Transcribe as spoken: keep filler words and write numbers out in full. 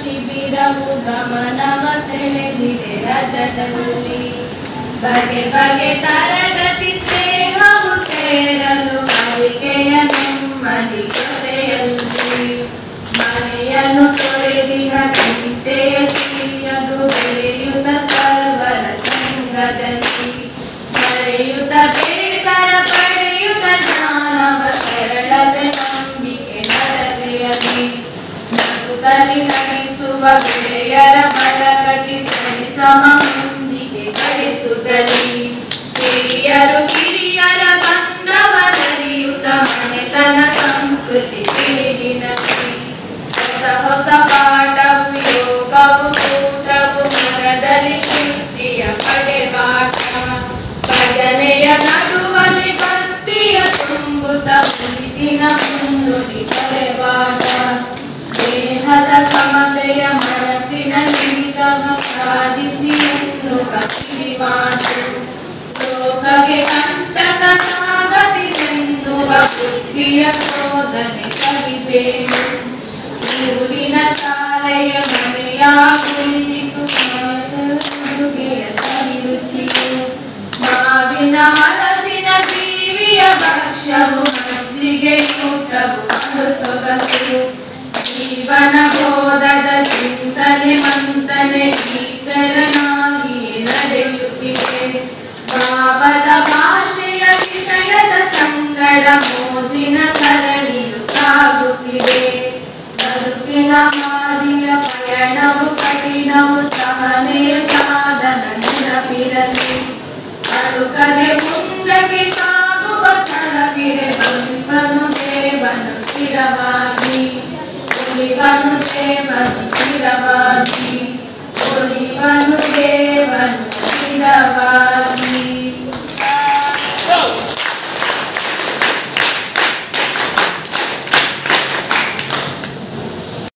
ಶಿಬಿರವು ಗಮನವ ಸೆಳೆದಿದೆ ರಜದಲ್ಲಿ. ಬಗೆ ಬಗೆ ತರಗತಿ ಸ್ನೇಹವು ಸೇರಲು ಕಲಿಕೆಯ ನೆಮ್ಮದಿ ಜೊತೆಯಲ್ಲಿ. ಮನೆಯನ್ನು ತೊಳೆದಿನ ಚಿಂತೆಯ ಸಿರಿಯದು ಬೆಳೆಯುತ್ತ ಸರ್ವರ ಸಂಗದಲ್ಲಿ. ಮರೆಯುತ್ತ ಬೇಸರ ಪಡೆಯುತ್ತ ಜ್ಞಾನವ ಸರಳತೆ ನಂಬಿಕೆ ನಡತೆಯಲ್ಲಿ. ನಗುತ್ತಲಿ ನಗಿಸುವ ಗೆಳೆಯರ ಬಳಗಕ್ಕೆ ಸರಿಸಮ ಮುಂದಿಗೆ ನಡೆಸುತ್ತಲಿ. ಹಿರಿಯರು ಕಿರಿಯರ ಬಂಧವರಿಯುತ್ತ ಮನೆತನ ಸಂಸ್ಕೃತಿ ತಿಳಿವಿನಲ್ಲಿ. ಹೊಸ ಹೊಸ ಪಾಠವು ಯೋಗವು ಕೂಟವು ಮನದಲ್ಲಿ ಶುದ್ಧಿಯ ಪಡೆಬಾಟ. ಭಜನೆಯ ನಡುವಲ್ಲಿ ಭಕ್ತಿಯ ತುಂಬುತ್ತ ಮುನಿದಿನ ಮುಂದುಡಿ ಬರೆಬಾಟ. ದೇಹದ ಸಮತೆಯ ಮನಸ್ಸಿನ ಹಿಡಿತವ ಸಾಧಿಸಿ ಎನ್ನುವ ಕಿವಿಮಾತು. ಲೋಕಗೆ ಕಂಟಕನಾಗದಿರೆನ್ನುವ ಬುದ್ಧಿಯ ಬೋಧನೆ ಕಲಿಬೇನು. ಊರಿನ ಶಾಲೆಯ ಮನೆಯ ಕುಳಿತು ಅಡುಗೆಯ ಸವಿರುಚಿಯು. ಮಾವಿನ ಹಲಸಿನ ಜೀವಿಯ ಭಕ್ಷ್ಯವು ಮಜ್ಜಿಗೆ ಊಟವು ಮರು ಸೊಗಸು. ಜೀವನ ಬೋಧದ ಚಿಂತನೆ ಮಂತನೆ ಈತರನಾಗಿಯೇ ನಡೆಯುತ್ತಿದೆ. ಭಾವದ ಭಾಷೆಯ ವಿಷಯದ ಸಂಗಡ ಮೋಜಿನ ಸರಣಿಯು ಸಾಗುತ್ತಿದೆ. ಬದುಕಿನ ಹಾದಿಯ ಪಯಣವು ಕಠಿಣವು ಸಹನೆಯ ಸಾಧನ ನೆನಪಿರಲಿ. ಅಡುಕದೆ ಮುಂದಕ್ಕೆ ಸಾಗುವ ಛಲವಿರೆ ಬದುಕನು ದೇವನು ಸ್ಥಿರವಾಗಿ. ಒಲಿವನು ದೇವನು ಸ್ಥಿರವಾಗಿ. ಒಲಿವನು ದೇವನು ಸ್ಥಿರವಾಗಿ.